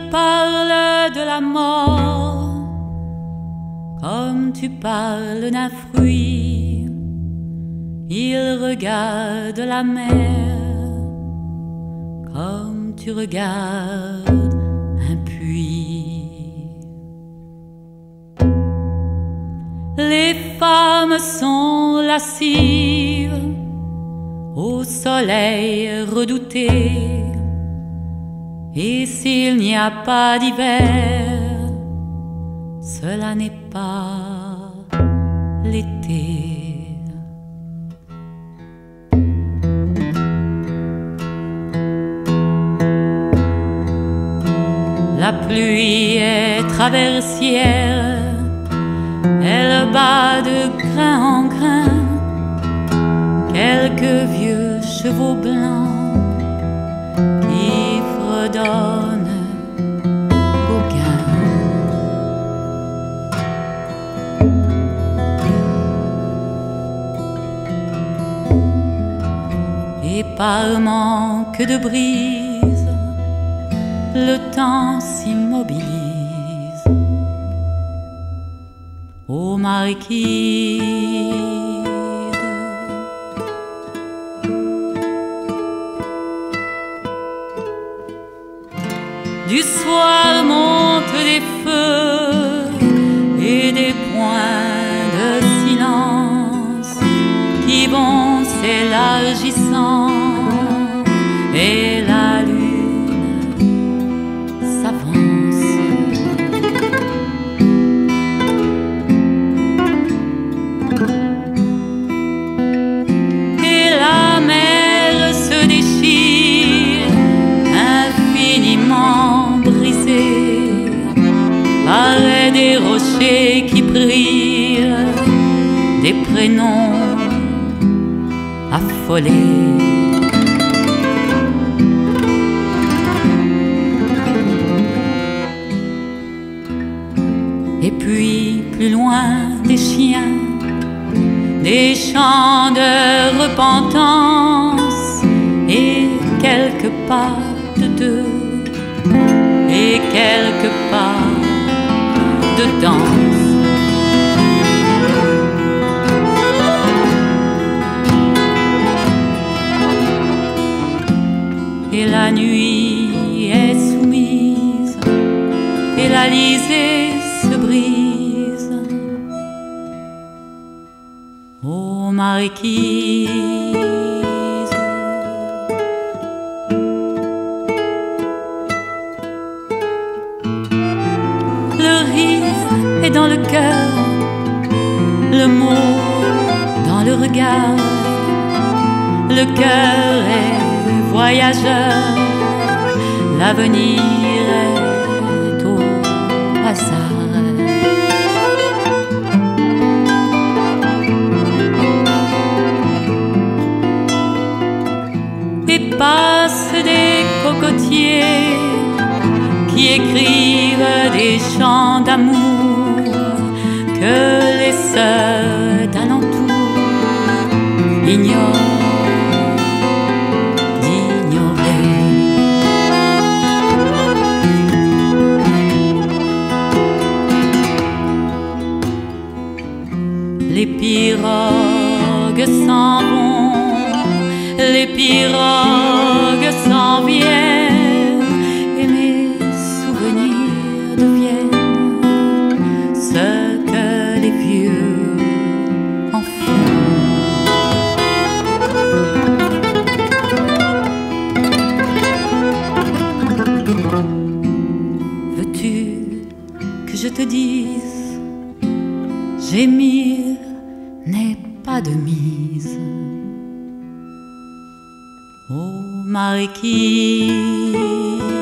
parle de la mort comme tu parles d'un fruit. Il regarde la mer comme tu regardes un puits. Les femmes sont lascives au soleil redouté. Et s'il n'y a pas d'hiver, cela n'est pas l'été. La pluie est traversière, elle bat de grain en grain quelques vieux chevaux blancs qui fredonnent Gauguin. Et par manque de brise, le temps s'immobilise. Ô Marquise, du soir montent des feux et des points de silence qui vont s'élargissant, et la lune s'avance. Et la mer se déchire infiniment brisée par des rochers qui brillent, des prénoms affolés. Et puis plus loin des chiens, des chants de repentance, et quelques pas de deux, et quelques pas de danse. Et la nuit est soumise, et l'Alizé se brise. Ô Marquise, le rire est dans le cœur, le mot dans le regard, le cœur est voyageur, l'avenir est au hasard. Et passent des cocotiers qui écrivent des chants d'amour que les sœurs d'alentour ignorent. Les pirogues s'en vont, les pirogues s'en viennent, et mes souvenirs deviennent ce que les vieux en font. Veux-tu que je te dise, gémir n'est pas de mise. Ô Marquise,